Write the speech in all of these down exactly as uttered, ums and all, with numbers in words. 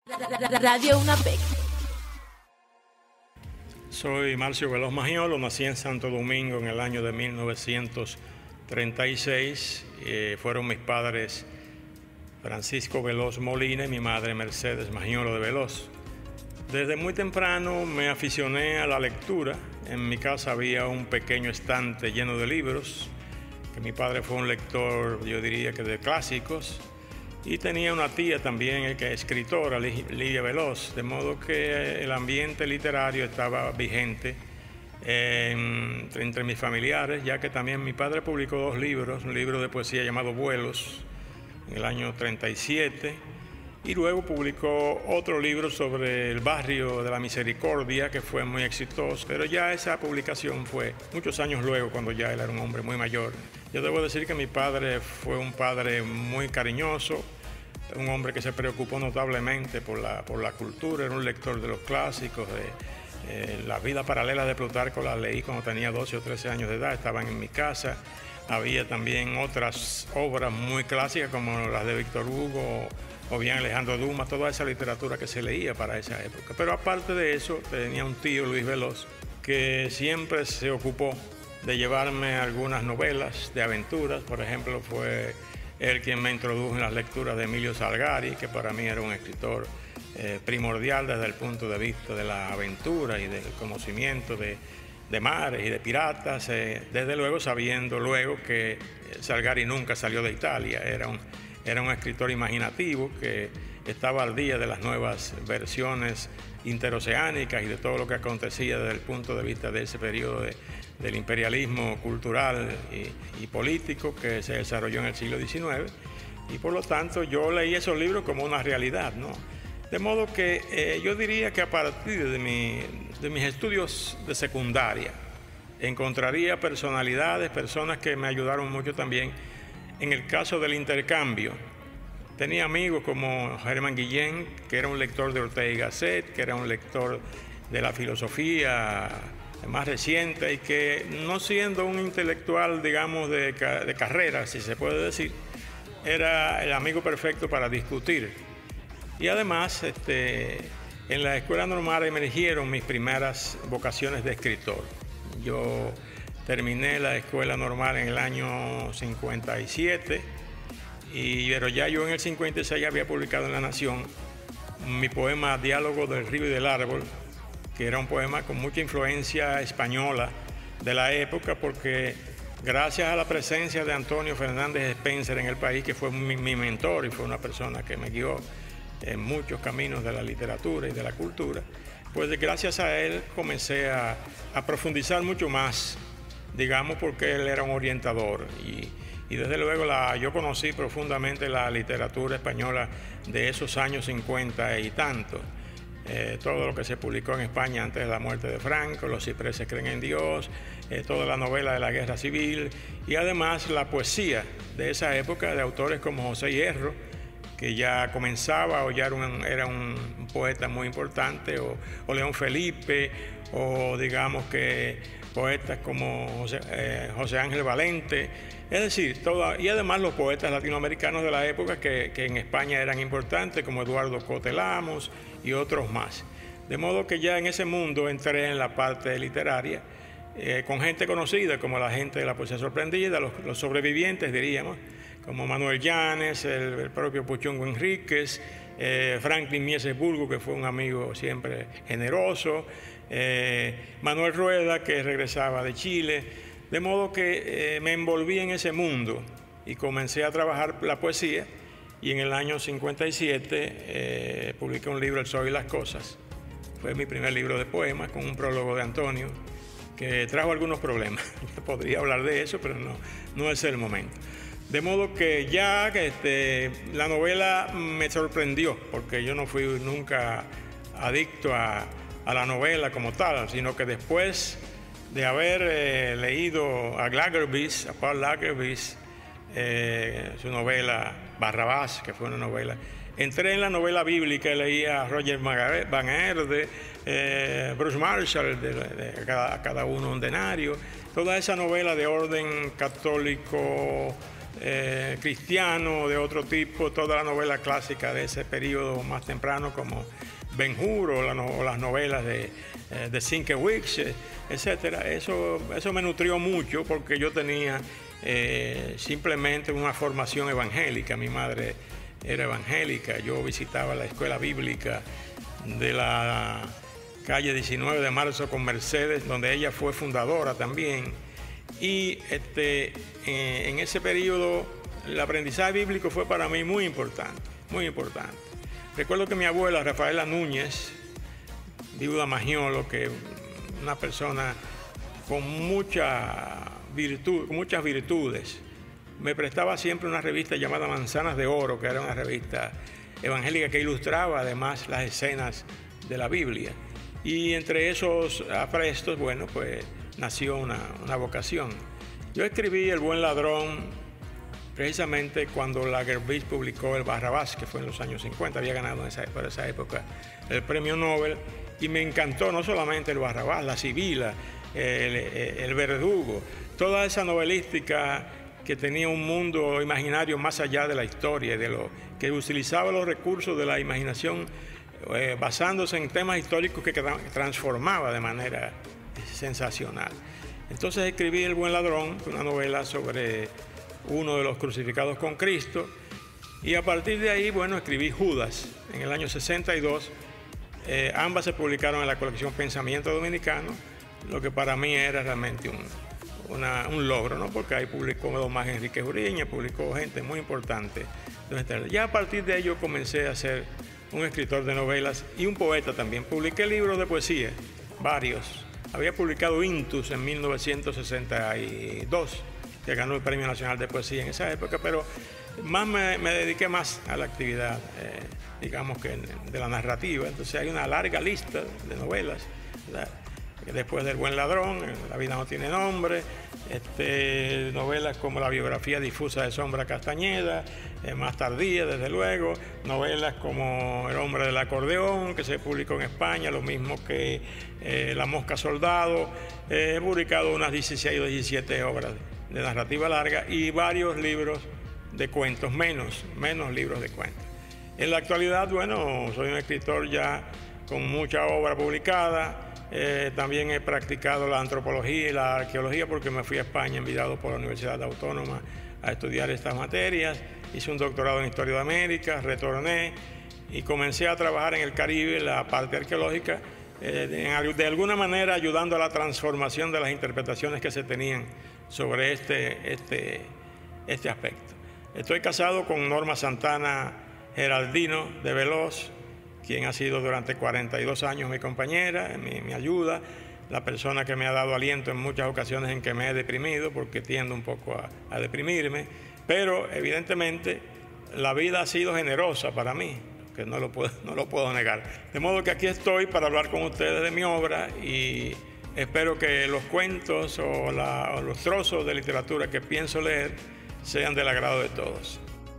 Radio UNAPEC. Soy Marcio Veloz Magiolo, nací en Santo Domingo en el año de mil novecientos treinta y seis. Eh, fueron mis padres Francisco Veloz Molina y mi madre Mercedes Magiolo de Veloz. Desde muy temprano me aficioné a la lectura. En mi casa había un pequeño estante lleno de libros, que mi padre fue un lector, yo diría que de clásicos, y tenía una tía también que es escritora, Lidia Veloz, de modo que el ambiente literario estaba vigente eh, entre mis familiares, ya que también mi padre publicó dos libros, un libro de poesía llamado Vuelos, en el año treinta y siete, y luego publicó otro libro sobre el barrio de la Misericordia, que fue muy exitoso, pero ya esa publicación fue muchos años luego, cuando ya él era un hombre muy mayor. Yo debo decir que mi padre fue un padre muy cariñoso, un hombre que se preocupó notablemente por la, por la cultura, era un lector de los clásicos, de eh, La vida paralela de Plutarco, la leí cuando tenía doce o trece años de edad, estaban en mi casa. Había también otras obras muy clásicas como las de Víctor Hugo o bien Alejandro Dumas, toda esa literatura que se leía para esa época. Pero aparte de eso, tenía un tío, Luis Veloz, que siempre se ocupó de llevarme algunas novelas de aventuras. Por ejemplo, fue él quien me introdujo en las lecturas de Emilio Salgari, que para mí era un escritor eh, primordial desde el punto de vista de la aventura y del conocimiento de, de mares y de piratas, eh, desde luego sabiendo luego que Salgari nunca salió de Italia, era un, era un escritor imaginativo que estaba al día de las nuevas versiones interoceánicas y de todo lo que acontecía desde el punto de vista de ese periodo de, del imperialismo cultural y, y político que se desarrolló en el siglo diecinueve, y por lo tanto yo leí esos libros como una realidad, ¿no? De modo que eh, yo diría que a partir de, mi, de mis estudios de secundaria encontraría personalidades, personas que me ayudaron mucho también en el caso del intercambio. Tenía amigos como Germán Guillén, que era un lector de Ortega y Gasset, que era un lector de la filosofía más reciente y que, no siendo un intelectual, digamos, de, de carrera, si se puede decir, era el amigo perfecto para discutir. Y además, este, en la escuela normal emergieron mis primeras vocaciones de escritor. Yo terminé la escuela normal en el año cincuenta y siete, y, pero ya yo en el cincuenta y seis había publicado en La Nación mi poema Diálogo del río y del árbol, que era un poema con mucha influencia española de la época, porque gracias a la presencia de Antonio Fernández Spencer en el país, que fue mi, mi mentor y fue una persona que me guió en muchos caminos de la literatura y de la cultura, pues gracias a él comencé a, a profundizar mucho más, digamos, porque él era un orientador. Y, y desde luego la, yo conocí profundamente la literatura española de esos años cincuenta y tanto. Eh, todo lo que se publicó en España antes de la muerte de Franco, Los cipreses creen en Dios, eh, toda la novela de la Guerra Civil, y además la poesía de esa época de autores como José Hierro, que ya comenzaba o ya era un, era un poeta muy importante, o, o León Felipe, o digamos que poetas como José, eh, José Ángel Valente, es decir, toda, y además los poetas latinoamericanos de la época que, que en España eran importantes, como Eduardo Cotelamos y otros más. De modo que ya en ese mundo entré en la parte literaria, eh, con gente conocida como la gente de la poesía sorprendida, los, los sobrevivientes diríamos, como Manuel Llanes, el, el propio Puchungo Enríquez, eh, Franklin Mieses Burgo, que fue un amigo siempre generoso, eh, Manuel Rueda, que regresaba de Chile, de modo que eh, me envolví en ese mundo y comencé a trabajar la poesía, y en el año cincuenta y siete eh, publiqué un libro, El Sol y las Cosas. Fue mi primer libro de poemas, con un prólogo de Antonio, que trajo algunos problemas. Podría hablar de eso, pero no, no es el momento. De modo que ya este, la novela me sorprendió, porque yo no fui nunca adicto a, a la novela como tal, sino que después de haber eh, leído a Lagerbies, a Paul Lagerbies, eh, su novela Barrabás, que fue una novela, entré en la novela bíblica y leía a Roger Van Erde, eh, Bruce Marshall, de, de, de cada, cada uno un denario, toda esa novela de orden católico eh, cristiano, de otro tipo, toda la novela clásica de ese periodo más temprano, como Ben-Hur o, la no, o las novelas de, eh, de Sienkiewicz, etcétera. Eso, eso me nutrió mucho porque yo tenía eh, simplemente una formación evangélica. Mi madre era evangélica, yo visitaba la escuela bíblica de la calle diecinueve de marzo con Mercedes, donde ella fue fundadora también. Y este, eh, en ese periodo el aprendizaje bíblico fue para mí muy importante, muy importante. Recuerdo que mi abuela, Rafaela Núñez, viuda Magiolo, que una persona con mucha virtud, con muchas virtudes, me prestaba siempre una revista llamada Manzanas de Oro, que era una revista evangélica que ilustraba además las escenas de la Biblia. Y entre esos aprestos, bueno, pues nació una, una vocación. Yo escribí El Buen Ladrón precisamente cuando Lagerbeach publicó El Barrabás, que fue en los años cincuenta, había ganado en esa, por esa época el premio Nobel, y me encantó no solamente El Barrabás, La Sibila, el, el Verdugo, toda esa novelística que tenía un mundo imaginario más allá de la historia, de lo que utilizaba los recursos de la imaginación eh, basándose en temas históricos que, que transformaba de manera sensacional. Entonces escribí El Buen Ladrón, una novela sobre uno de los crucificados con Cristo, y a partir de ahí, bueno, escribí Judas en el año sesenta y dos. Eh, ambas se publicaron en la colección Pensamiento Dominicano, lo que para mí era realmente un, una, un logro, ¿no? Porque ahí publicó don Más Enrique Juriña, publicó gente muy importante. Ya a partir de ello comencé a ser un escritor de novelas y un poeta también. Publiqué libros de poesía, varios. Había publicado Intus en mil novecientos sesenta y dos, que ganó el Premio Nacional de Poesía en esa época, pero más me, me dediqué más a la actividad, eh, digamos que de la narrativa. Entonces hay una larga lista de novelas, ¿verdad? Después del Buen Ladrón, La vida no tiene nombre, este, novelas como La biografía difusa de Sombra Castañeda, eh, más tardía desde luego, novelas como El hombre del acordeón, que se publicó en España, lo mismo que eh, La mosca soldado. Eh, he publicado unas dieciséis o diecisiete obras de narrativa larga y varios libros de cuentos, menos, menos libros de cuentos. En la actualidad, bueno, soy un escritor ya con mucha obra publicada. Eh, también he practicado la antropología y la arqueología porque me fui a España enviado por la Universidad Autónoma a estudiar estas materias. Hice un doctorado en Historia de América, retorné y comencé a trabajar en el Caribe, la parte arqueológica, eh, de, de alguna manera ayudando a la transformación de las interpretaciones que se tenían sobre este, este, este aspecto. Estoy casado con Norma Santana Geraldino de Veloz, quien ha sido durante cuarenta y dos años mi compañera, mi, mi ayuda, la persona que me ha dado aliento en muchas ocasiones en que me he deprimido, porque tiendo un poco a, a deprimirme, pero evidentemente la vida ha sido generosa para mí, que no lo puedo, no lo puedo negar. De modo que aquí estoy para hablar con ustedes de mi obra y espero que los cuentos o, la, o los trozos de literatura que pienso leer sean del agrado de todos.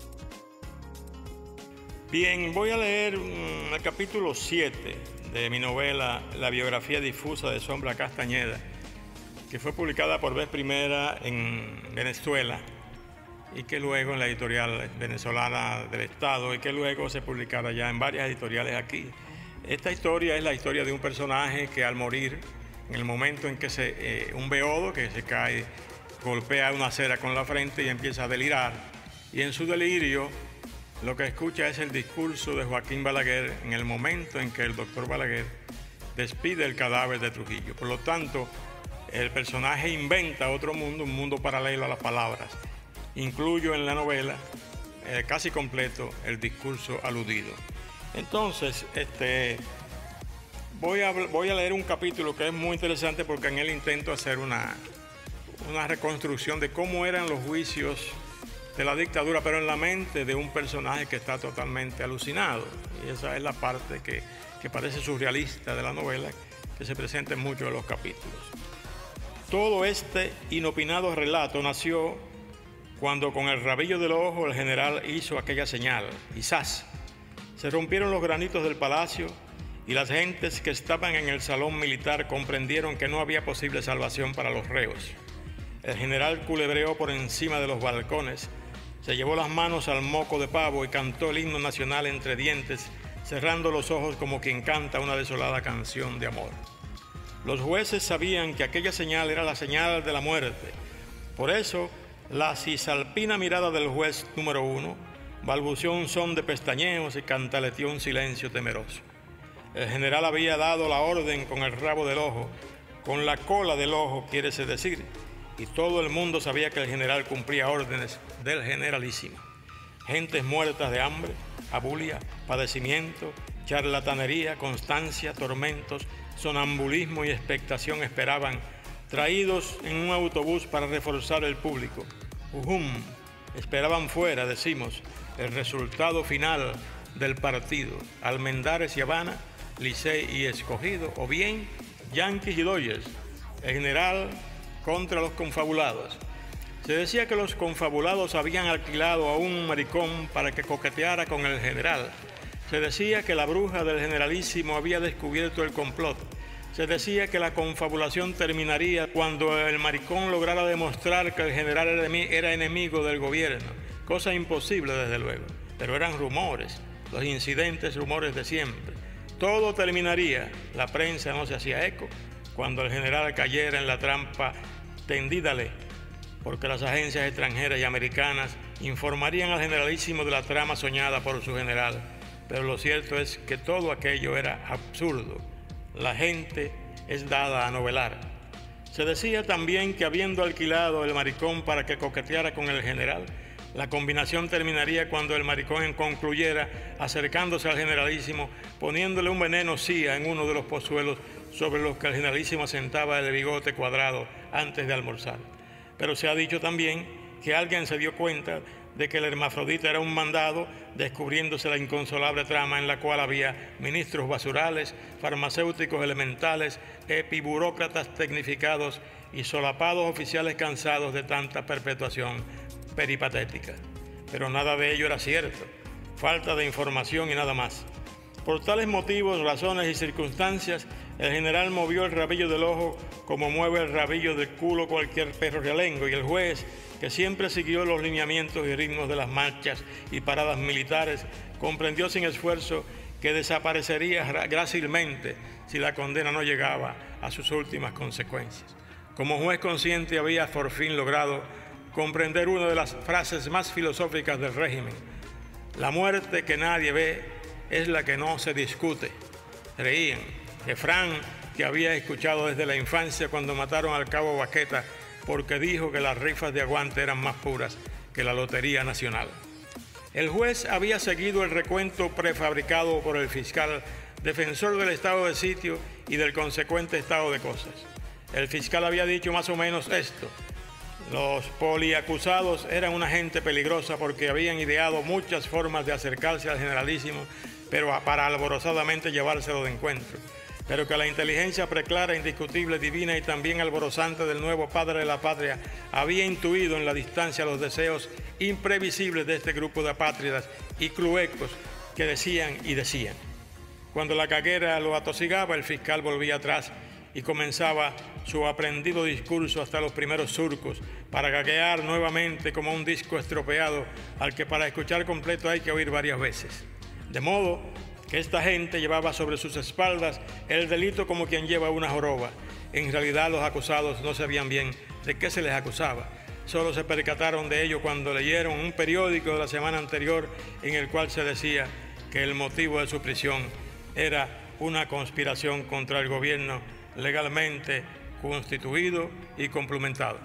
Bien, voy a leer um, el capítulo siete de mi novela La biografía difusa de Sombra Castañeda, que fue publicada por vez primera en Venezuela y que luego en la editorial venezolana del Estado y que luego se publicara ya en varias editoriales aquí. Esta historia es la historia de un personaje que al morir, en el momento en que se, eh, un beodo que se cae, golpea una acera con la frente y empieza a delirar, y en su delirio lo que escucha es el discurso de Joaquín Balaguer en el momento en que el doctor Balaguer despide el cadáver de Trujillo. Por lo tanto, el personaje inventa otro mundo, un mundo paralelo a las palabras. Incluyo en la novela eh, casi completo el discurso aludido. Entonces, este, voy, a, voy a leer un capítulo que es muy interesante porque en él intento hacer una, una reconstrucción de cómo eran los juicios de la dictadura, pero en la mente de un personaje que está totalmente alucinado. Y esa es la parte que, que parece surrealista de la novela, que se presenta en muchos de los capítulos. Todo este inopinado relato nació cuando con el rabillo del ojo el general hizo aquella señal, y ¡zas! Se rompieron los granitos del palacio y las gentes que estaban en el salón militar comprendieron que no había posible salvación para los reos. El general culebreó por encima de los balcones, Se llevó las manos al moco de pavo y cantó el himno nacional entre dientes, cerrando los ojos como quien canta una desolada canción de amor. Los jueces sabían que aquella señal era la señal de la muerte. Por eso, la cisalpina mirada del juez número uno balbuceó un son de pestañeos y cantaleteó un silencio temeroso. El general había dado la orden con el rabo del ojo, con la cola del ojo, quiere decir, y todo el mundo sabía que el general cumplía órdenes del generalísimo. Gentes muertas de hambre, abulia, padecimiento, charlatanería, constancia, tormentos, sonambulismo y expectación esperaban, traídos en un autobús para reforzar el público. Ujum, esperaban fuera, decimos, el resultado final del partido, Almendares y Habana, Licey y Escogido, o bien Yankees y Dodgers, el general contra los confabulados. Se decía que los confabulados habían alquilado a un maricón para que coqueteara con el general. Se decía que la bruja del generalísimo había descubierto el complot. Se decía que la confabulación terminaría cuando el maricón lograra demostrar que el general era enemigo del gobierno. Cosa imposible, desde luego, pero eran rumores, los incidentes rumores de siempre. Todo terminaría, la prensa no se hacía eco, cuando el general cayera en la trampa tendídale, porque las agencias extranjeras y americanas informarían al generalísimo de la trama soñada por su general. Pero lo cierto es que todo aquello era absurdo. La gente es dada a novelar. Se decía también que habiendo alquilado el maricón para que coqueteara con el general, la combinación terminaría cuando el maricón concluyera acercándose al generalísimo, poniéndole un veneno cía en uno de los pozuelos sobre los que el generalísimo asentaba el bigote cuadrado antes de almorzar. Pero se ha dicho también que alguien se dio cuenta de que el hermafrodita era un mandado, descubriéndose la inconsolable trama en la cual había ministros basurales, farmacéuticos elementales, epiburócratas tecnificados y solapados oficiales cansados de tanta perpetuación peripatética. Pero nada de ello era cierto, falta de información y nada más. Por tales motivos, razones y circunstancias, el general movió el rabillo del ojo como mueve el rabillo del culo cualquier perro realengo, y el juez, que siempre siguió los lineamientos y ritmos de las marchas y paradas militares, comprendió sin esfuerzo que desaparecería grácilmente si la condena no llegaba a sus últimas consecuencias. Como juez consciente había por fin logrado comprender una de las frases más filosóficas del régimen: la muerte que nadie ve es la que no se discute. Reían. Refrán que había escuchado desde la infancia cuando mataron al cabo Baqueta porque dijo que las rifas de aguante eran más puras que la Lotería Nacional. El juez había seguido el recuento prefabricado por el fiscal, defensor del estado de sitio y del consecuente estado de cosas. El fiscal había dicho más o menos esto: los poliacusados eran una gente peligrosa porque habían ideado muchas formas de acercarse al generalísimo, pero para alborozadamente llevárselo de encuentro. Pero que la inteligencia preclara, indiscutible, divina y también alborozante del nuevo padre de la patria había intuido en la distancia los deseos imprevisibles de este grupo de apátridas y cluecos que decían y decían. Cuando la caguera lo atosigaba, el fiscal volvía atrás y comenzaba su aprendido discurso hasta los primeros surcos, para gaguear nuevamente como un disco estropeado al que para escuchar completo hay que oír varias veces. De modo que esta gente llevaba sobre sus espaldas el delito como quien lleva una joroba. En realidad los acusados no sabían bien de qué se les acusaba. Solo se percataron de ello cuando leyeron un periódico de la semana anterior en el cual se decía que el motivo de su prisión era una conspiración contra el gobierno legalmente constituido y complementado.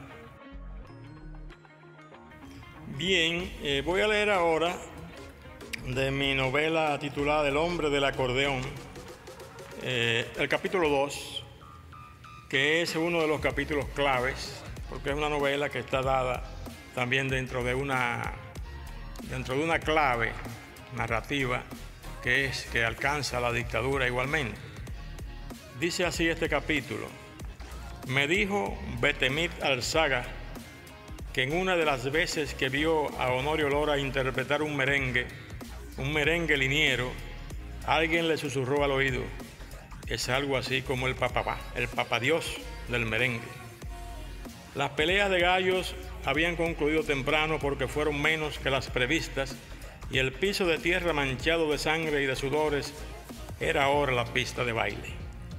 Bien, eh, voy a leer ahora de mi novela titulada El hombre del acordeón, eh, el capítulo dos, que es uno de los capítulos claves, porque es una novela que está dada también dentro de una, dentro de una clave narrativa que es que alcanza la dictadura igualmente. Dice así este capítulo: me dijo Betemit Alzaga que en una de las veces que vio a Honorio Lora interpretar un merengue, un merengue liniero, alguien le susurró al oído: es algo así como el papá, el papadiós del merengue. Las peleas de gallos habían concluido temprano porque fueron menos que las previstas, y el piso de tierra manchado de sangre y de sudores era ahora la pista de baile.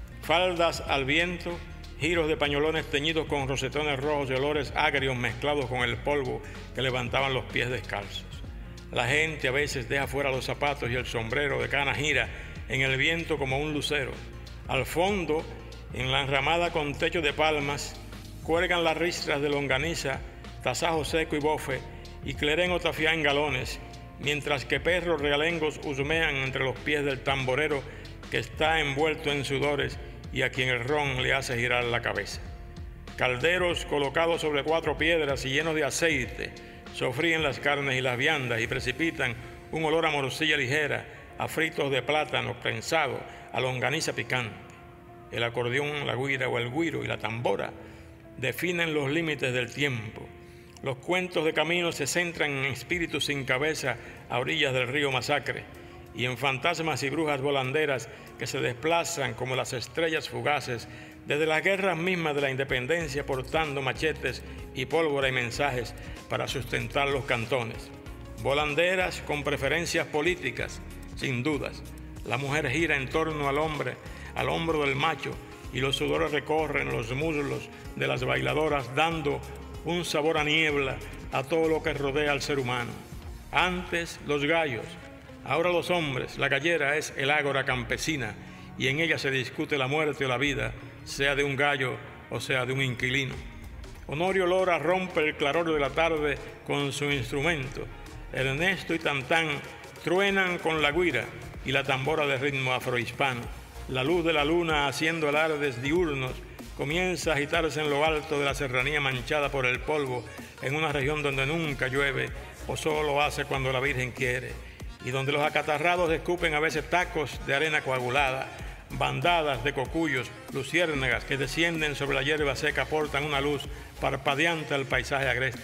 Faldas al viento, giros de pañolones teñidos con rosetones rojos y olores agrios mezclados con el polvo que levantaban los pies descalzos. La gente a veces deja fuera los zapatos y el sombrero de cana gira en el viento como un lucero. Al fondo, en la enramada con techo de palmas, cuelgan las ristras de longaniza, tasajo seco y bofe, y clerén o tafiá en galones, mientras que perros realengos husmean entre los pies del tamborero que está envuelto en sudores y a quien el ron le hace girar la cabeza. Calderos colocados sobre cuatro piedras y llenos de aceite sofríen las carnes y las viandas y precipitan un olor a morcilla ligera, a fritos de plátano prensado, a longaniza picante. El acordeón, la güira o el güiro y la tambora definen los límites del tiempo. Los cuentos de camino se centran en espíritus sin cabeza a orillas del río Masacre y en fantasmas y brujas volanderas que se desplazan como las estrellas fugaces desde las guerras mismas de la independencia, portando machetes y pólvora y mensajes para sustentar los cantones. Volanderas con preferencias políticas, sin dudas. La mujer gira en torno al hombre, al hombro del macho, y los sudores recorren los muslos de las bailadoras, dando un sabor a niebla a todo lo que rodea al ser humano. Antes los gallos, ahora los hombres. La gallera es el ágora campesina y en ella se discute la muerte o la vida, sea de un gallo o sea de un inquilino. Honorio Lora rompe el claror de la tarde con su instrumento. Ernesto y Tantán truenan con la güira y la tambora de ritmo afrohispano. La luz de la luna, haciendo alardes diurnos, comienza a agitarse en lo alto de la serranía manchada por el polvo, en una región donde nunca llueve o solo hace cuando la Virgen quiere, y donde los acatarrados escupen a veces tacos de arena coagulada. Bandadas de cocuyos, luciérnagas que descienden sobre la hierba seca aportan una luz parpadeante al paisaje agreste.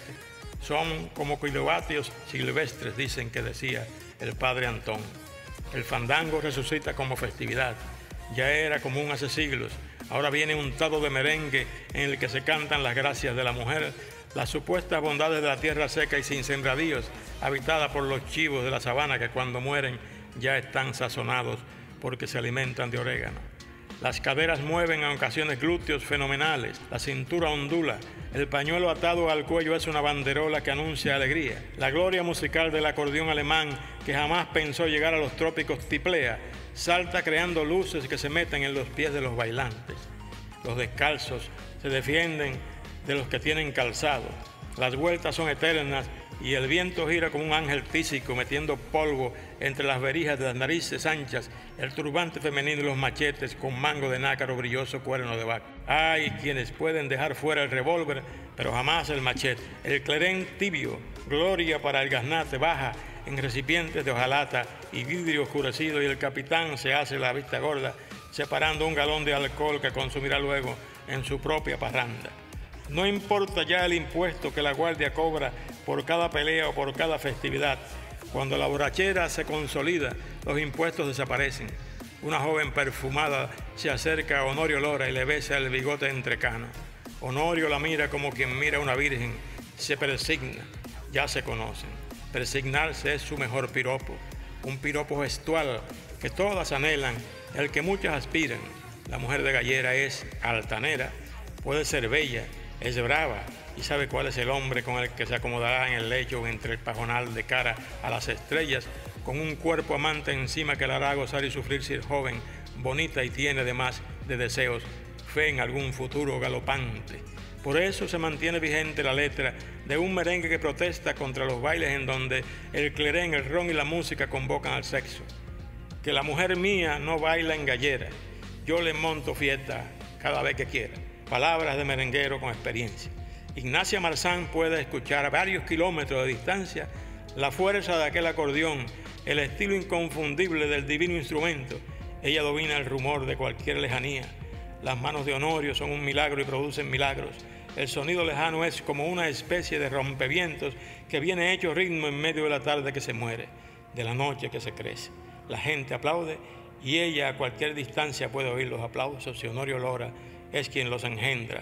Son como kilovatios silvestres, dicen que decía el padre Antón. El fandango resucita como festividad. Ya era común hace siglos. Ahora viene untado de merengue en el que se cantan las gracias de la mujer, las supuestas bondades de la tierra seca y sin sembradíos, habitada por los chivos de la sabana que cuando mueren ya están sazonados porque se alimentan de orégano. Las caderas mueven en ocasiones glúteos fenomenales, la cintura ondula, el pañuelo atado al cuello es una banderola que anuncia alegría. La gloria musical del acordeón alemán, que jamás pensó llegar a los trópicos tiplea, salta creando luces que se meten en los pies de los bailantes. Los descalzos se defienden de los que tienen calzado. Las vueltas son eternas y el viento gira como un ángel tísico metiendo polvo entre las verijas de las narices anchas, el turbante femenino y los machetes con mango de nácaro brilloso cuerno de vaca. Hay quienes pueden dejar fuera el revólver, pero jamás el machete. El clerén tibio, gloria para el gaznate, baja en recipientes de hojalata y vidrio oscurecido, y el capitán se hace la vista gorda, separando un galón de alcohol que consumirá luego en su propia parranda. No importa ya el impuesto que la guardia cobra por cada pelea o por cada festividad. Cuando la borrachera se consolida, los impuestos desaparecen. Una joven perfumada se acerca a Honorio Lora y le besa el bigote entrecano. Honorio la mira como quien mira a una virgen, se persigna, ya se conocen. Persignarse es su mejor piropo, un piropo gestual que todas anhelan, el que muchas aspiran. La mujer de gallera es altanera, puede ser bella, es brava y sabe cuál es el hombre con el que se acomodará en el lecho entre el pajonal de cara a las estrellas, con un cuerpo amante encima que la hará gozar y sufrir si es joven, bonita y tiene además de deseos, fe en algún futuro galopante. Por eso se mantiene vigente la letra de un merengue que protesta contra los bailes en donde el clerén, el ron y la música convocan al sexo. Que la mujer mía no baila en gallera, yo le monto fiesta cada vez que quiera. Palabras de merenguero con experiencia. Ignacia Marzán puede escuchar a varios kilómetros de distancia la fuerza de aquel acordeón, el estilo inconfundible del divino instrumento. Ella domina el rumor de cualquier lejanía. Las manos de Honorio son un milagro y producen milagros. El sonido lejano es como una especie de rompevientos que viene hecho ritmo en medio de la tarde que se muere, de la noche que se crece. La gente aplaude y ella a cualquier distancia puede oír los aplausos y Honorio Lora es quien los engendra.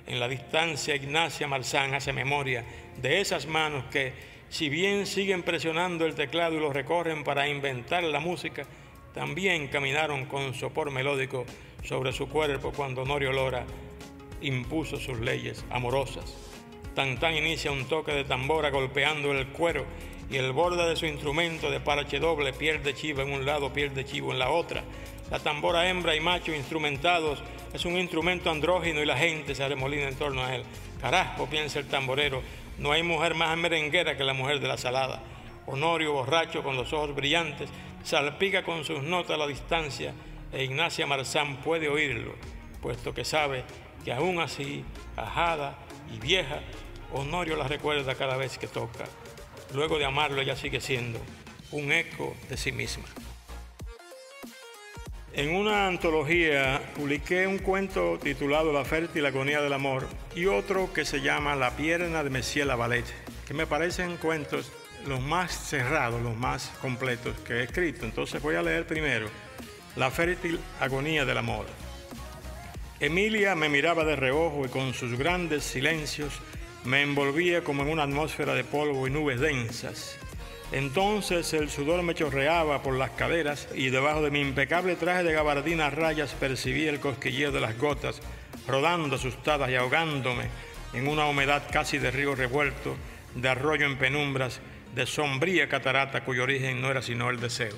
En la distancia, Ignacia Marzán hace memoria de esas manos que, si bien siguen presionando el teclado y lo recorren para inventar la música, también caminaron con sopor melódico sobre su cuerpo cuando Honorio Lora impuso sus leyes amorosas. Tantán inicia un toque de tambora golpeando el cuero y el borde de su instrumento de parche doble, piel de chivo en un lado, piel de chivo en la otra. La tambora hembra y macho instrumentados es un instrumento andrógino y la gente se arremolina en torno a él. Carajo, piensa el tamborero, no hay mujer más merenguera que la mujer de la salada. Honorio, borracho, con los ojos brillantes, salpica con sus notas a la distancia e Ignacia Marzán puede oírlo, puesto que sabe que aún así, ajada y vieja, Honorio la recuerda cada vez que toca. Luego de amarlo, ella sigue siendo un eco de sí misma. En una antología publiqué un cuento titulado La fértil agonía del amor y otro que se llama La pierna de Monsieur Lavalette, que me parecen cuentos los más cerrados, los más completos que he escrito. Entonces voy a leer primero La fértil agonía del amor. Emilia me miraba de reojo y con sus grandes silencios me envolvía como en una atmósfera de polvo y nubes densas. Entonces el sudor me chorreaba por las caderas y debajo de mi impecable traje de gabardina a rayas percibía el cosquilleo de las gotas, rodando asustadas y ahogándome en una humedad casi de río revuelto, de arroyo en penumbras, de sombría catarata cuyo origen no era sino el deseo.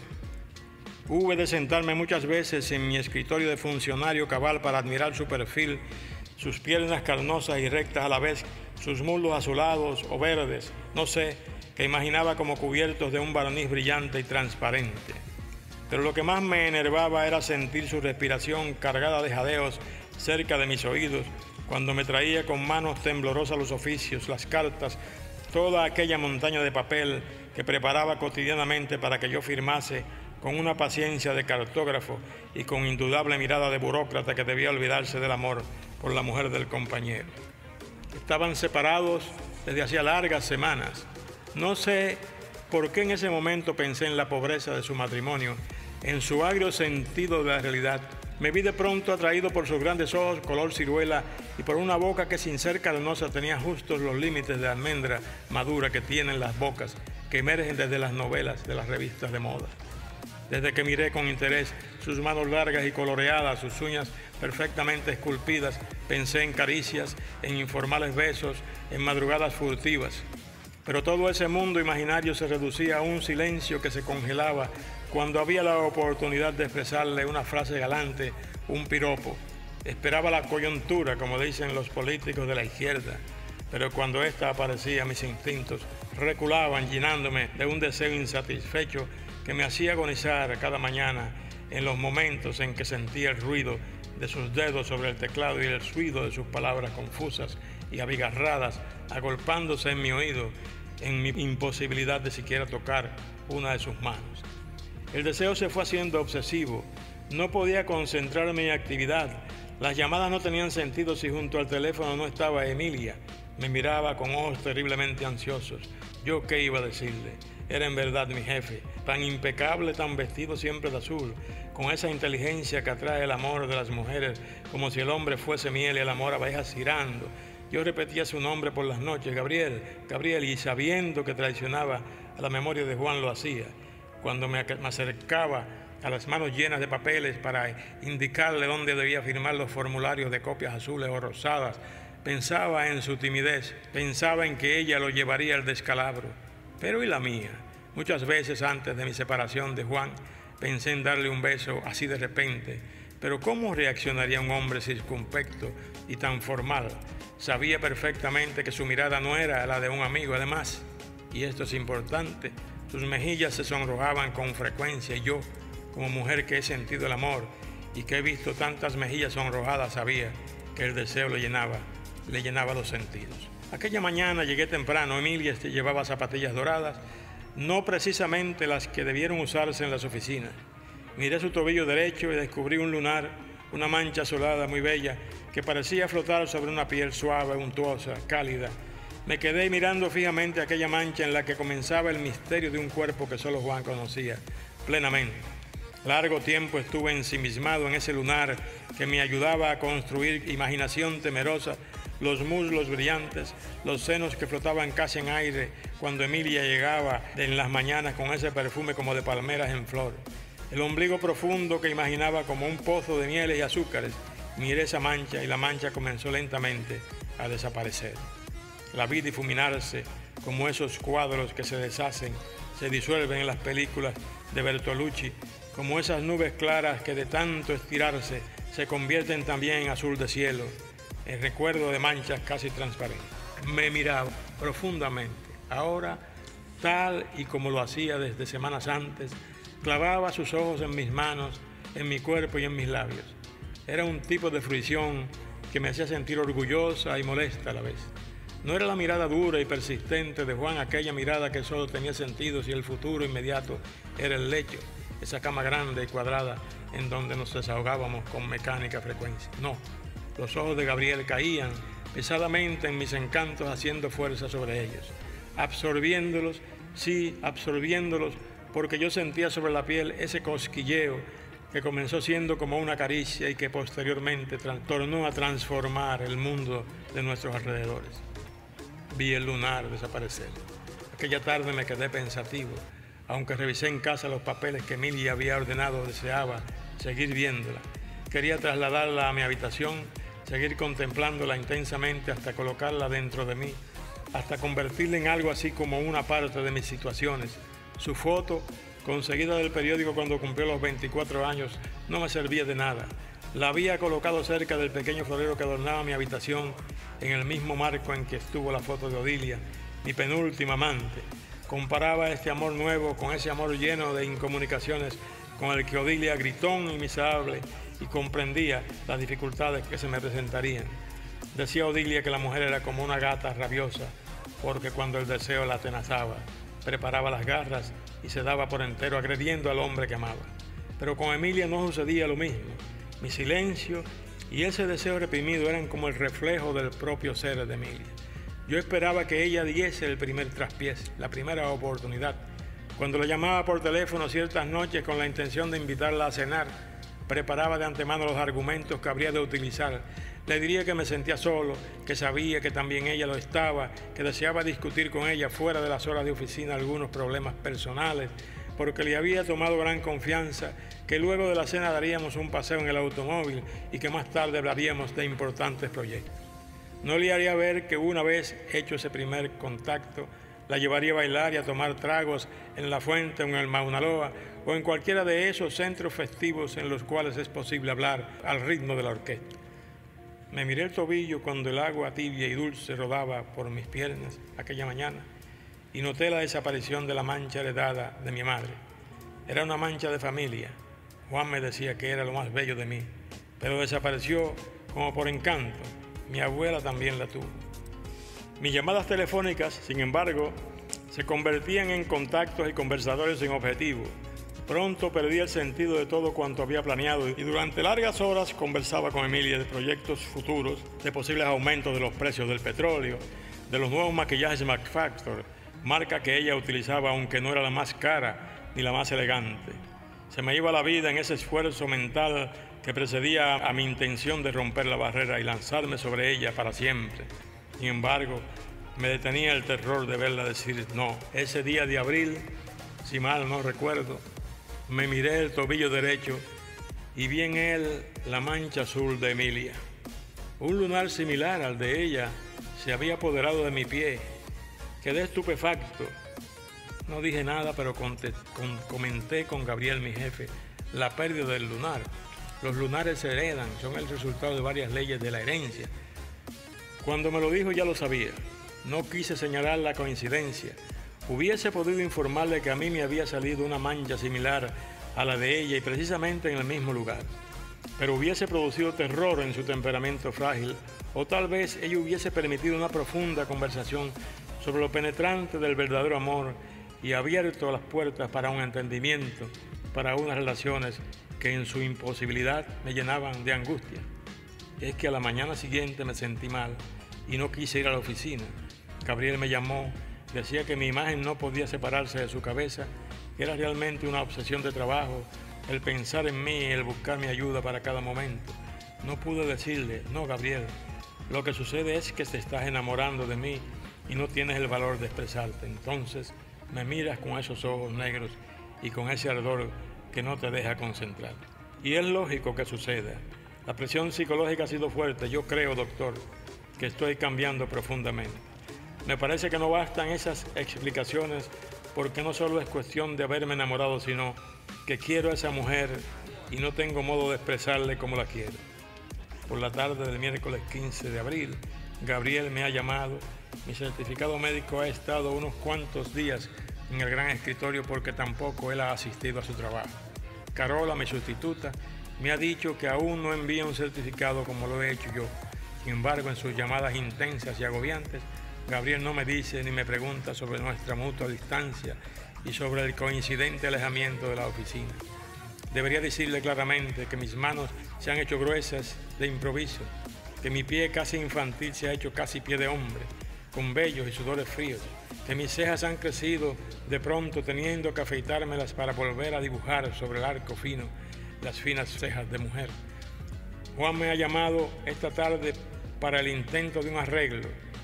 Hube de sentarme muchas veces en mi escritorio de funcionario cabal para admirar su perfil, sus piernas carnosas y rectas a la vez, sus muslos azulados o verdes, no sé, que imaginaba como cubiertos de un barniz brillante y transparente. Pero lo que más me enervaba era sentir su respiración cargada de jadeos cerca de mis oídos, cuando me traía con manos temblorosas los oficios, las cartas, toda aquella montaña de papel que preparaba cotidianamente para que yo firmase con una paciencia de cartógrafo y con indudable mirada de burócrata que debía olvidarse del amor por la mujer del compañero. Estaban separados desde hacía largas semanas. No sé por qué en ese momento pensé en la pobreza de su matrimonio, en su agrio sentido de la realidad. Me vi de pronto atraído por sus grandes ojos color ciruela y por una boca que sin ser carnosa tenía justos los límites de almendra madura que tienen las bocas que emergen desde las novelas de las revistas de moda. Desde que miré con interés sus manos largas y coloreadas, sus uñas perfectamente esculpidas, pensé en caricias, en informales besos, en madrugadas furtivas. Pero todo ese mundo imaginario se reducía a un silencio que se congelaba cuando había la oportunidad de expresarle una frase galante, un piropo. Esperaba la coyuntura, como dicen los políticos de la izquierda, pero cuando ésta aparecía, mis instintos reculaban, llenándome de un deseo insatisfecho que me hacía agonizar cada mañana en los momentos en que sentía el ruido de sus dedos sobre el teclado y el ruido de sus palabras confusas y abigarradas agolpándose en mi oído, en mi imposibilidad de siquiera tocar una de sus manos. El deseo se fue haciendo obsesivo. No podía concentrarme en mi actividad. Las llamadas no tenían sentido si junto al teléfono no estaba Emilia. Me miraba con ojos terriblemente ansiosos. ¿Yo qué iba a decirle? Era en verdad mi jefe, tan impecable, tan vestido siempre de azul, con esa inteligencia que atrae el amor de las mujeres, como si el hombre fuese miel y el amor abejas girando. Yo repetía su nombre por las noches, Gabriel, Gabriel, y sabiendo que traicionaba a la memoria de Juan lo hacía. Cuando me acercaba a las manos llenas de papeles para indicarle dónde debía firmar los formularios de copias azules o rosadas, pensaba en su timidez, pensaba en que ella lo llevaría al descalabro. Pero ¿y la mía? Muchas veces antes de mi separación de Juan, pensé en darle un beso así de repente, pero ¿cómo reaccionaría un hombre circunspecto y tan formal? Sabía perfectamente que su mirada no era la de un amigo, además, y esto es importante, sus mejillas se sonrojaban con frecuencia y yo, como mujer que he sentido el amor y que he visto tantas mejillas sonrojadas, sabía que el deseo le llenaba, le llenaba los sentidos. Aquella mañana llegué temprano. Emilia llevaba zapatillas doradas, no precisamente las que debieron usarse en las oficinas. Miré su tobillo derecho y descubrí un lunar, una mancha azulada muy bella que parecía flotar sobre una piel suave, untuosa, cálida. Me quedé mirando fijamente aquella mancha en la que comenzaba el misterio de un cuerpo que solo Juan conocía plenamente. Largo tiempo estuve ensimismado en ese lunar que me ayudaba a construir imaginación temerosa los muslos brillantes, los senos que flotaban casi en aire cuando Emilia llegaba en las mañanas con ese perfume como de palmeras en flor, el ombligo profundo que imaginaba como un pozo de mieles y azúcares. Miré esa mancha y la mancha comenzó lentamente a desaparecer. La vi difuminarse como esos cuadros que se deshacen, se disuelven en las películas de Bertolucci, como esas nubes claras que de tanto estirarse se convierten también en azul de cielo, el recuerdo de manchas casi transparentes. Me miraba profundamente, ahora tal y como lo hacía desde semanas antes, clavaba sus ojos en mis manos, en mi cuerpo y en mis labios. Era un tipo de fruición que me hacía sentir orgullosa y molesta a la vez. No era la mirada dura y persistente de Juan, aquella mirada que solo tenía sentido si el futuro inmediato era el lecho, esa cama grande y cuadrada en donde nos desahogábamos con mecánica frecuencia. No, los ojos de Gabriel caían pesadamente en mis encantos, haciendo fuerza sobre ellos, absorbiéndolos, sí, absorbiéndolos, porque yo sentía sobre la piel ese cosquilleo que comenzó siendo como una caricia y que posteriormente tornó a transformar el mundo de nuestros alrededores. Vi el lunar desaparecer. Aquella tarde me quedé pensativo, aunque revisé en casa los papeles que Emilia había ordenado, deseaba seguir viéndola. Quería trasladarla a mi habitación, seguir contemplándola intensamente hasta colocarla dentro de mí, hasta convertirla en algo así como una parte de mis situaciones. Su foto, conseguida del periódico cuando cumplió los veinticuatro años, no me servía de nada. La había colocado cerca del pequeño florero que adornaba mi habitación, en el mismo marco en que estuvo la foto de Odilia, mi penúltima amante. Comparaba este amor nuevo con ese amor lleno de incomunicaciones con el que Odilia, gritón y miserable, y comprendía las dificultades que se me presentarían. Decía Odilia que la mujer era como una gata rabiosa, porque cuando el deseo la atenazaba, preparaba las garras y se daba por entero agrediendo al hombre que amaba. Pero con Emilia no sucedía lo mismo. Mi silencio y ese deseo reprimido eran como el reflejo del propio ser de Emilia. Yo esperaba que ella diese el primer traspiés, la primera oportunidad. Cuando la llamaba por teléfono ciertas noches con la intención de invitarla a cenar, preparaba de antemano los argumentos que habría de utilizar. Le diría que me sentía solo, que sabía que también ella lo estaba, que deseaba discutir con ella fuera de las horas de oficina algunos problemas personales, porque le había tomado gran confianza, que luego de la cena daríamos un paseo en el automóvil y que más tarde hablaríamos de importantes proyectos. No le haría ver que una vez hecho ese primer contacto, la llevaría a bailar y a tomar tragos en La Fuente o en el Mauna Loa o en cualquiera de esos centros festivos en los cuales es posible hablar al ritmo de la orquesta. Me miré el tobillo cuando el agua tibia y dulce rodaba por mis piernas aquella mañana y noté la desaparición de la mancha heredada de mi madre. Era una mancha de familia. Juan me decía que era lo más bello de mí, pero desapareció como por encanto. Mi abuela también la tuvo. Mis llamadas telefónicas, sin embargo, se convertían en contactos y conversadores sin objetivo. Pronto perdí el sentido de todo cuanto había planeado y durante largas horas conversaba con Emilia de proyectos futuros, de posibles aumentos de los precios del petróleo, de los nuevos maquillajes McFactor, marca que ella utilizaba aunque no era la más cara ni la más elegante. Se me iba la vida en ese esfuerzo mental que precedía a mi intención de romper la barrera y lanzarme sobre ella para siempre. Sin embargo, me detenía el terror de verla decir no. Ese día de abril, si mal no recuerdo, me miré el tobillo derecho y vi en él la mancha azul de Emilia. Un lunar similar al de ella se había apoderado de mi pie. Quedé estupefacto. No dije nada, pero conté, con, comenté con Gabriel, mi jefe, la pérdida del lunar. Los lunares se heredan, son el resultado de varias leyes de la herencia. Cuando me lo dijo ya lo sabía. No quise señalar la coincidencia. Hubiese podido informarle que a mí me había salido una mancha similar a la de ella y precisamente en el mismo lugar. Pero hubiese producido terror en su temperamento frágil, o tal vez ella hubiese permitido una profunda conversación sobre lo penetrante del verdadero amor y abierto las puertas para un entendimiento, para unas relaciones que en su imposibilidad me llenaban de angustia. Es que a la mañana siguiente me sentí mal y no quise ir a la oficina. Gabriel me llamó, decía que mi imagen no podía separarse de su cabeza, que era realmente una obsesión de trabajo, el pensar en mí y el buscar mi ayuda para cada momento. No pude decirle, no, Gabriel, Lo que sucede es que te estás enamorando de mí y no tienes el valor de expresarte. Entonces me miras con esos ojos negros y con ese ardor que no te deja concentrar. Y es lógico que suceda. La presión psicológica ha sido fuerte. Yo creo, doctor, que estoy cambiando profundamente. Me parece que no bastan esas explicaciones, porque no solo es cuestión de haberme enamorado, sino que quiero a esa mujer y no tengo modo de expresarle como la quiero. Por la tarde del miércoles quince de abril, Gabriel me ha llamado. Mi certificado médico ha estado unos cuantos días en el gran escritorio porque tampoco él ha asistido a su trabajo. Carola, mi sustituta, me ha dicho que aún no envía un certificado como lo he hecho yo. Sin embargo, en sus llamadas intensas y agobiantes, Gabriel no me dice ni me pregunta sobre nuestra mutua distancia y sobre el coincidente alejamiento de la oficina. Debería decirle claramente que mis manos se han hecho gruesas de improviso, que mi pie casi infantil se ha hecho casi pie de hombre, con vellos y sudores fríos, que mis cejas han crecido de pronto teniendo que afeitármelas para volver a dibujar sobre el arco fino las finas cejas de mujer. Juan me ha llamado esta tarde para el intento de un arreglo.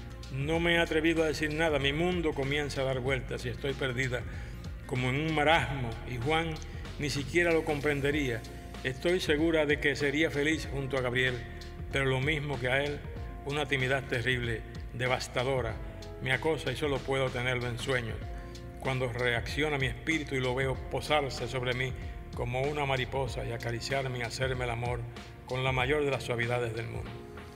No me he atrevido a decir nada, mi mundo comienza a dar vueltas y estoy perdida como en un marasmo, y Juan ni siquiera lo comprendería. Estoy segura de que sería feliz junto a Gabriel, pero lo mismo que a él, una timidez terrible, devastadora, me acosa y solo puedo tenerlo en sueños, cuando reacciona mi espíritu y lo veo posarse sobre mí como una mariposa y acariciarme y hacerme el amor con la mayor de las suavidades del mundo.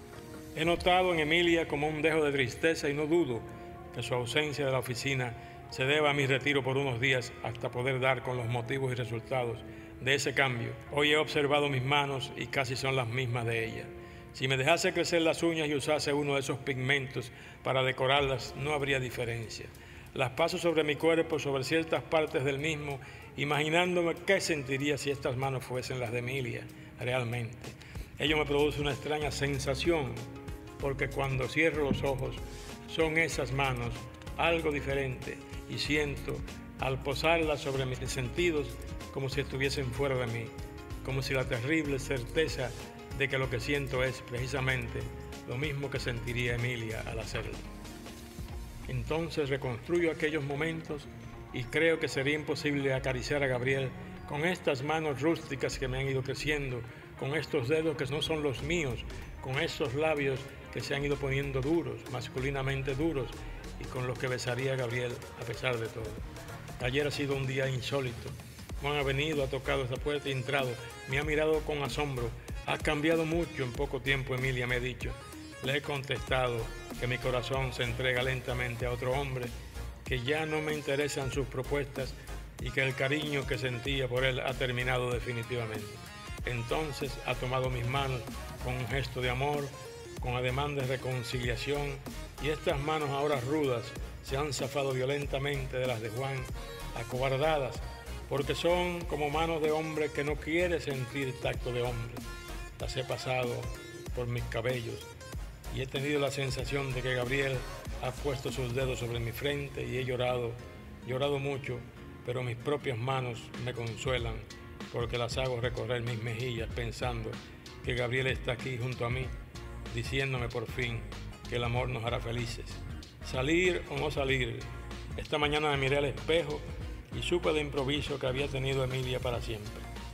He notado en Emilia como un dejo de tristeza y no dudo que su ausencia de la oficina se deba a mi retiro por unos días hasta poder dar con los motivos y resultados de ese cambio. Hoy he observado mis manos y casi son las mismas de ella. Si me dejase crecer las uñas y usase uno de esos pigmentos para decorarlas, no habría diferencia. Las paso sobre mi cuerpo, sobre ciertas partes del mismo, imaginándome qué sentiría si estas manos fuesen las de Emilia realmente. Ello me produce una extraña sensación, porque cuando cierro los ojos son esas manos algo diferente y siento, al posarlas sobre mis sentidos, como si estuviesen fuera de mí, como si la terrible certeza de que lo que siento es precisamente lo mismo que sentiría Emilia al hacerlo. Entonces reconstruyo aquellos momentos y creo que sería imposible acariciar a Gabriel con estas manos rústicas que me han ido creciendo, con estos dedos que no son los míos, con estos labios que se han ido poniendo duros, masculinamente duros, y con los que besaría a Gabriel a pesar de todo. Ayer ha sido un día insólito. Juan ha venido, ha tocado esta puerta y entrado, me ha mirado con asombro. Ha cambiado mucho en poco tiempo, Emilia me ha dicho. Le he contestado que mi corazón se entrega lentamente a otro hombre, que ya no me interesan sus propuestas y que el cariño que sentía por él ha terminado definitivamente. Entonces ha tomado mis manos con un gesto de amor, con ademán de reconciliación, y estas manos ahora rudas se han zafado violentamente de las de Juan, acobardadas, porque son como manos de hombre que no quiere sentir tacto de hombre. Las he pasado por mis cabellos y he tenido la sensación de que Gabriel ha puesto sus dedos sobre mi frente y he llorado, llorado mucho, pero mis propias manos me consuelan porque las hago recorrer mis mejillas pensando que Gabriel está aquí junto a mí, diciéndome por fin que el amor nos hará felices. Salir o no salir, esta mañana me miré al espejo y supe de improviso que había tenido a Emilia para siempre.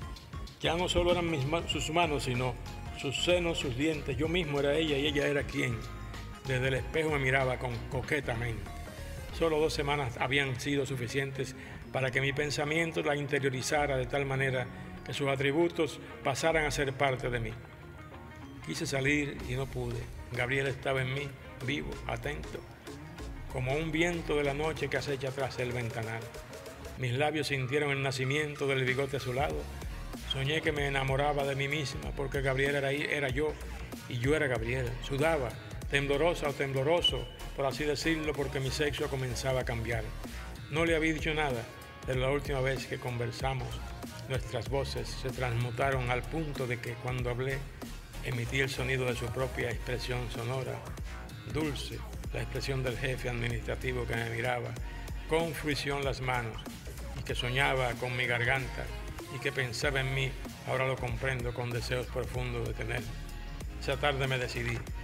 Ya no solo eran mis ma- sus manos, sino sus senos, sus dientes. Yo mismo era ella y ella era quien. Desde el espejo me miraba con coquetamente. Solo dos semanas habían sido suficientes para que mi pensamiento la interiorizara de tal manera que sus atributos pasaran a ser parte de mí. Quise salir y no pude. Gabriel estaba en mí, vivo, atento, como un viento de la noche que acecha tras el ventanal. Mis labios sintieron el nacimiento del bigote a su lado. Soñé que me enamoraba de mí misma porque Gabriel era, era yo y yo era Gabriel. Sudaba, temblorosa o tembloroso, por así decirlo, porque mi sexo comenzaba a cambiar. No le había dicho nada, pero la última vez que conversamos, nuestras voces se transmutaron al punto de que cuando hablé, emití el sonido de su propia expresión sonora, dulce, la expresión del jefe administrativo que me miraba con fruición las manos y que soñaba con mi garganta y que pensaba en mí. Ahora lo comprendo, con deseos profundos de tener. Esa tarde me decidí.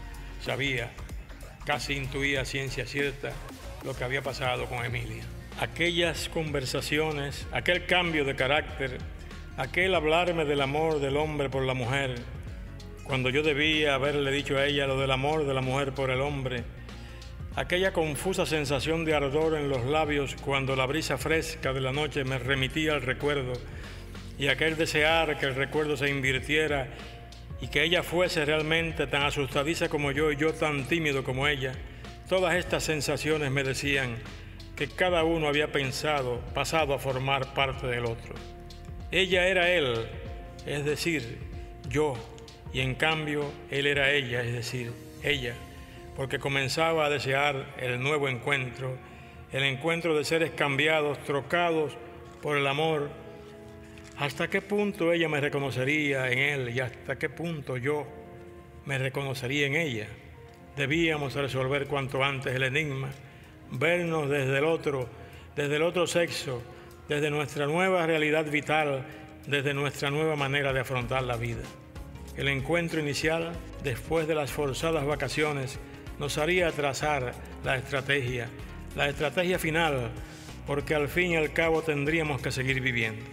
sabía, casi intuía a ciencia cierta lo que había pasado con Emilia. Aquellas conversaciones, aquel cambio de carácter, aquel hablarme del amor del hombre por la mujer, cuando yo debía haberle dicho a ella lo del amor de la mujer por el hombre, aquella confusa sensación de ardor en los labios cuando la brisa fresca de la noche me remitía al recuerdo, y aquel desear que el recuerdo se invirtiera y que ella fuese realmente tan asustadiza como yo y yo tan tímido como ella, todas estas sensaciones me decían que cada uno había pensado, pasado a formar parte del otro. Ella era él, es decir, yo, y en cambio él era ella, es decir, ella, porque comenzaba a desear el nuevo encuentro, el encuentro de seres cambiados, trocados por el amor. ¿Hasta qué punto ella me reconocería en él y hasta qué punto yo me reconocería en ella? Debíamos resolver cuanto antes el enigma, vernos desde el otro, desde el otro sexo, desde nuestra nueva realidad vital, desde nuestra nueva manera de afrontar la vida. El encuentro inicial, después de las forzadas vacaciones, nos haría trazar la estrategia, la estrategia final, porque al fin y al cabo tendríamos que seguir viviendo.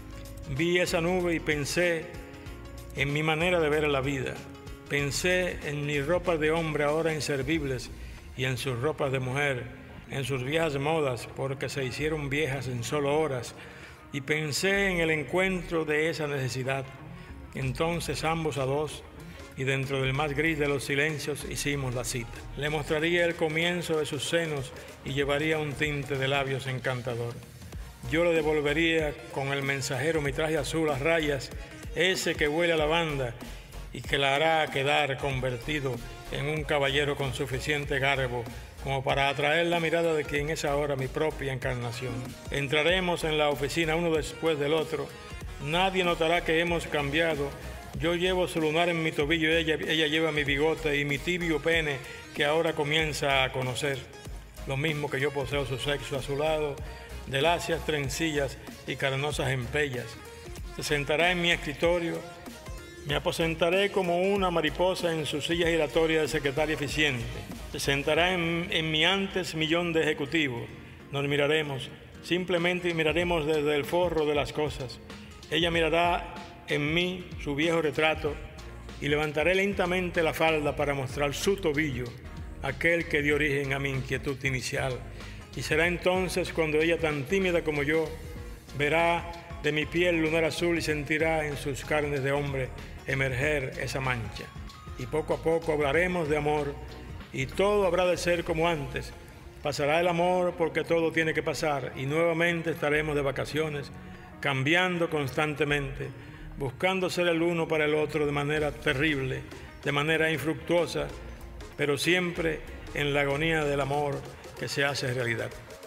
Vi esa nube y pensé en mi manera de ver la vida. Pensé en mis ropas de hombre ahora inservibles y en sus ropas de mujer, en sus viejas modas porque se hicieron viejas en solo horas, y pensé en el encuentro de esa necesidad. Entonces ambos a dos, y dentro del más gris de los silencios hicimos la cita. Le mostraría el comienzo de sus senos y llevaría un tinte de labios encantador. Yo le devolvería con el mensajero mi traje azul a rayas, ese que huele a lavanda y que la hará quedar convertido en un caballero con suficiente garbo como para atraer la mirada de quien es ahora mi propia encarnación. Entraremos en la oficina uno después del otro. Nadie notará que hemos cambiado. Yo llevo su lunar en mi tobillo, ella, ella lleva mi bigote y mi tibio pene que ahora comienza a conocer. Lo mismo que yo poseo su sexo a su lado, de lacias trencillas y carnosas empellas. Se sentará en mi escritorio. Me aposentaré como una mariposa en su silla giratoria de secretaria eficiente. Se sentará en, en mi antes millón de ejecutivos. Nos miraremos, simplemente miraremos desde el forro de las cosas. Ella mirará en mí su viejo retrato y levantaré lentamente la falda para mostrar su tobillo, aquel que dio origen a mi inquietud inicial. Y será entonces cuando ella, tan tímida como yo, verá de mi piel lunar azul y sentirá en sus carnes de hombre emerger esa mancha. Y poco a poco hablaremos de amor y todo habrá de ser como antes. Pasará el amor porque todo tiene que pasar y nuevamente estaremos de vacaciones, cambiando constantemente, buscando ser el uno para el otro de manera terrible, de manera infructuosa, pero siempre en la agonía del amor que se hace realidad.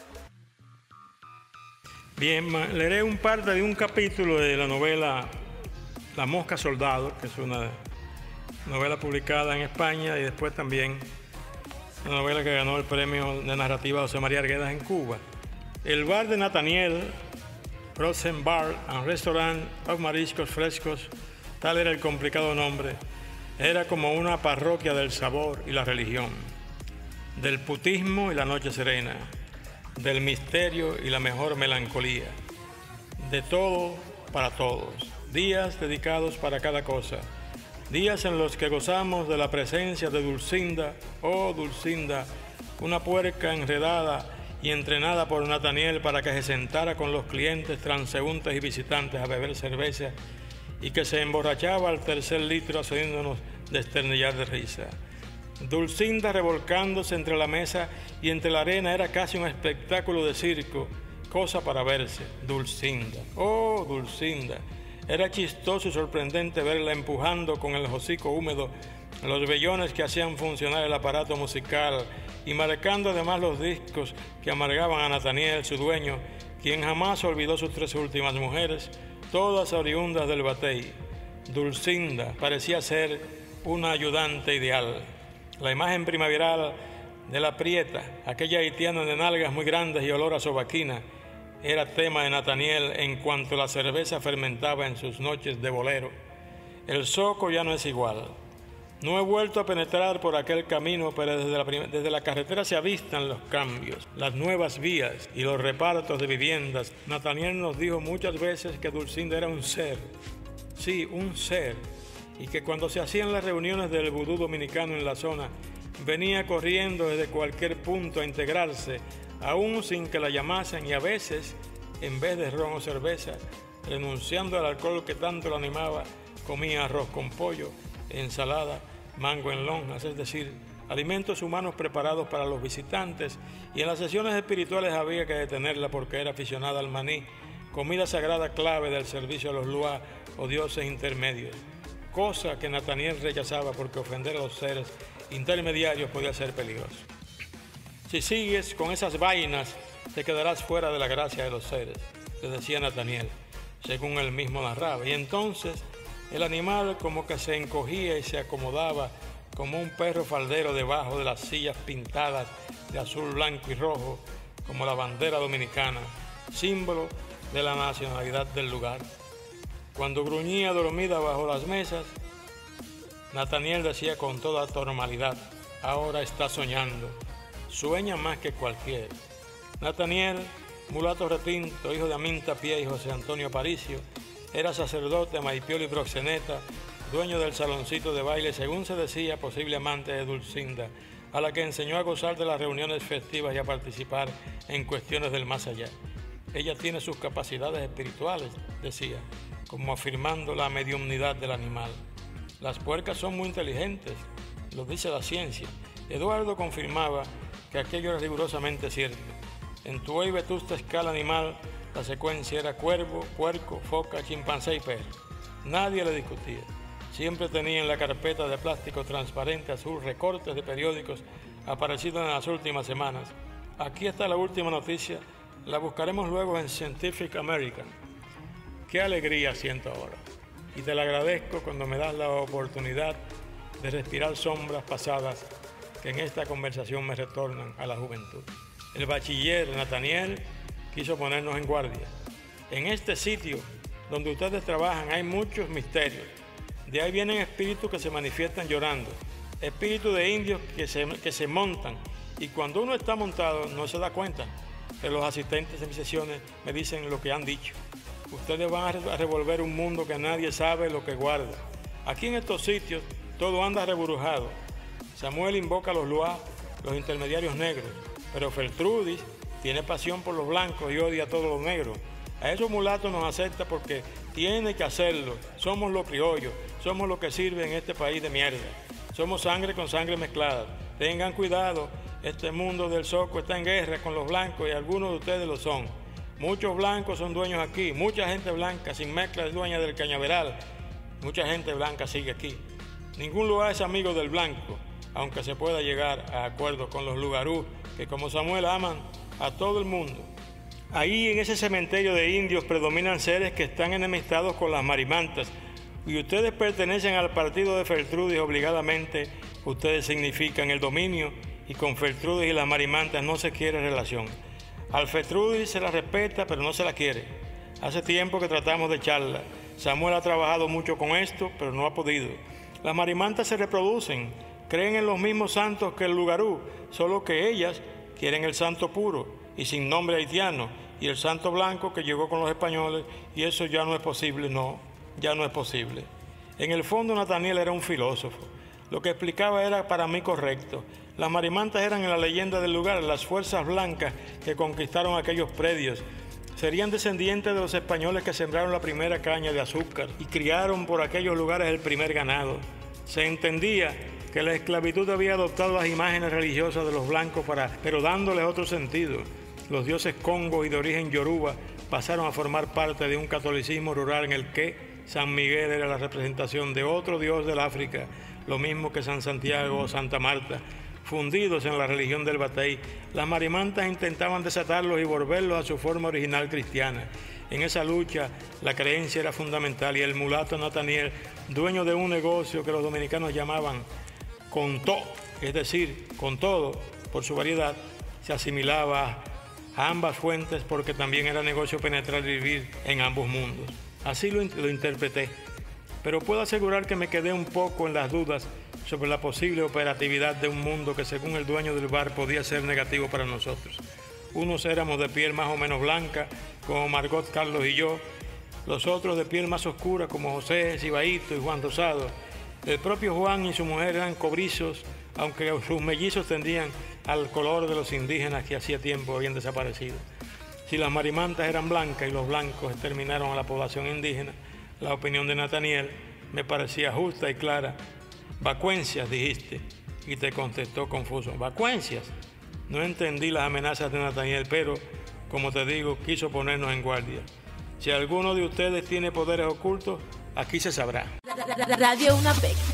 Bien, leeré un parte de un capítulo de la novela La Mosca Soldado, que es una novela publicada en España y después también una novela que ganó el premio de narrativa José María Arguedas en Cuba. El bar de Nathaniel, Frozen Bar and Restaurant of Mariscos Frescos, tal era el complicado nombre, era como una parroquia del sabor y la religión, del putismo y la noche serena, del misterio y la mejor melancolía, de todo para todos, días dedicados para cada cosa, días en los que gozamos de la presencia de Dulcinda, oh Dulcinda, una puerca enredada y entrenada por Nathaniel para que se sentara con los clientes transeúntes y visitantes a beber cerveza y que se emborrachaba al tercer litro haciéndonos desternillar de risa. Dulcinda revolcándose entre la mesa y entre la arena era casi un espectáculo de circo, cosa para verse. Dulcinda, oh Dulcinda, era chistoso y sorprendente verla empujando con el hocico húmedo los vellones que hacían funcionar el aparato musical y marcando además los discos que amargaban a Nathaniel, su dueño, quien jamás olvidó sus tres últimas mujeres, todas oriundas del batey. Dulcinda parecía ser una ayudante ideal. La imagen primaveral de la prieta, aquella haitiana de nalgas muy grandes y olor a sobaquina, era tema de Nathaniel en cuanto la cerveza fermentaba en sus noches de bolero. El zoco ya no es igual. No he vuelto a penetrar por aquel camino, pero desde la, desde la carretera se avistan los cambios, las nuevas vías y los repartos de viviendas. Nathaniel nos dijo muchas veces que Dulcinda era un ser, sí, un ser, y que cuando se hacían las reuniones del vudú dominicano en la zona, venía corriendo desde cualquier punto a integrarse, aún sin que la llamasen, y a veces, en vez de ron o cerveza, renunciando al alcohol que tanto la animaba, comía arroz con pollo, ensalada, mango en lonjas, es decir, alimentos humanos preparados para los visitantes, y en las sesiones espirituales había que detenerla porque era aficionada al maní, comida sagrada clave del servicio a los luá o dioses intermedios, cosa que Nathaniel rechazaba porque ofender a los seres intermediarios podía ser peligroso. Si sigues con esas vainas, te quedarás fuera de la gracia de los seres, le decía Nathaniel, según él mismo narraba, y entonces el animal como que se encogía y se acomodaba como un perro faldero debajo de las sillas pintadas de azul, blanco y rojo, como la bandera dominicana, símbolo de la nacionalidad del lugar. Cuando gruñía dormida bajo las mesas, Nathaniel decía con toda normalidad, ahora está soñando, sueña más que cualquiera. Nathaniel, mulato retinto, hijo de Aminta Pie y José Antonio Aparicio, era sacerdote, maipiolo y proxeneta, dueño del saloncito de baile, según se decía, posible amante de Dulcinda, a la que enseñó a gozar de las reuniones festivas y a participar en cuestiones del más allá. Ella tiene sus capacidades espirituales, decía, como afirmando la mediumnidad del animal. Las puercas son muy inteligentes, lo dice la ciencia. Eduardo confirmaba que aquello era rigurosamente cierto. En Tuey Vetusta escala animal, la secuencia era cuervo, puerco, foca, chimpancé y perro. Nadie le discutía. Siempre tenía en la carpeta de plástico transparente azul recortes de periódicos aparecidos en las últimas semanas. Aquí está la última noticia, la buscaremos luego en Scientific American. Qué alegría siento ahora. Y te la agradezco cuando me das la oportunidad de respirar sombras pasadas que en esta conversación me retornan a la juventud. El bachiller Nathaniel quiso ponernos en guardia. En este sitio donde ustedes trabajan hay muchos misterios. De ahí vienen espíritus que se manifiestan llorando, espíritus de indios que se, que se montan, y cuando uno está montado no se da cuenta, pero los asistentes en mis sesiones me dicen lo que han dicho. Ustedes van a revolver un mundo que nadie sabe lo que guarda. Aquí en estos sitios todo anda reburujado. Samuel invoca a los luá, los intermediarios negros, pero Feltrudis tiene pasión por los blancos y odia a todos los negros. A esos mulatos nos acepta porque tiene que hacerlo. Somos los criollos, somos los que sirven en este país de mierda. Somos sangre con sangre mezclada. Tengan cuidado, este mundo del soco está en guerra con los blancos y algunos de ustedes lo son. Muchos blancos son dueños aquí, mucha gente blanca sin mezcla es dueña del cañaveral. Mucha gente blanca sigue aquí. Ningún lugar es amigo del blanco, aunque se pueda llegar a acuerdos con los lugarú, que como Samuel aman a todo el mundo. Ahí en ese cementerio de indios predominan seres que están enemistados con las marimantas, y ustedes pertenecen al partido de Feltrudis obligadamente. Ustedes significan el dominio, y con Feltrudis y las marimantas no se quiere relación. Al Feltrudis se la respeta, pero no se la quiere. Hace tiempo que tratamos de echarla. Samuel ha trabajado mucho con esto, pero no ha podido. Las marimantas se reproducen, creen en los mismos santos que el lugarú, solo que ellas quieren el santo puro y sin nombre haitiano, y el santo blanco que llegó con los españoles, y eso ya no es posible, no, ya no es posible. En el fondo Nathaniel era un filósofo. Lo que explicaba era para mí correcto. Las marimantas eran en la leyenda del lugar las fuerzas blancas que conquistaron aquellos predios. Serían descendientes de los españoles que sembraron la primera caña de azúcar y criaron por aquellos lugares el primer ganado. Se entendía que la esclavitud había adoptado las imágenes religiosas de los blancos, para, pero dándoles otro sentido. Los dioses Congo y de origen yoruba pasaron a formar parte de un catolicismo rural en el que San Miguel era la representación de otro dios del África, lo mismo que San Santiago o Santa Marta. Fundidos en la religión del batey, las marimantas intentaban desatarlos y volverlos a su forma original cristiana. En esa lucha la creencia era fundamental, y el mulato Nathaniel, dueño de un negocio que los dominicanos llamaban contó, es decir, con todo, por su variedad, se asimilaba a ambas fuentes porque también era negocio penetrar y vivir en ambos mundos. Así lo, lo interpreté, pero puedo asegurar que me quedé un poco en las dudas sobre la posible operatividad de un mundo que según el dueño del bar podía ser negativo para nosotros. Unos éramos de piel más o menos blanca, como Margot, Carlos y yo, los otros de piel más oscura, como José, Cibaíto y Juan Rosado. El propio Juan y su mujer eran cobrizos, aunque sus mellizos tendían al color de los indígenas que hacía tiempo habían desaparecido. Si las marimantas eran blancas y los blancos exterminaron a la población indígena, la opinión de Nathaniel me parecía justa y clara. Vacuencias, dijiste, y te contestó confuso. ¿Vacuencias? No entendí las amenazas de Nathaniel, pero, como te digo, quiso ponernos en guardia. Si alguno de ustedes tiene poderes ocultos, aquí se sabrá. Radio UNAPEC.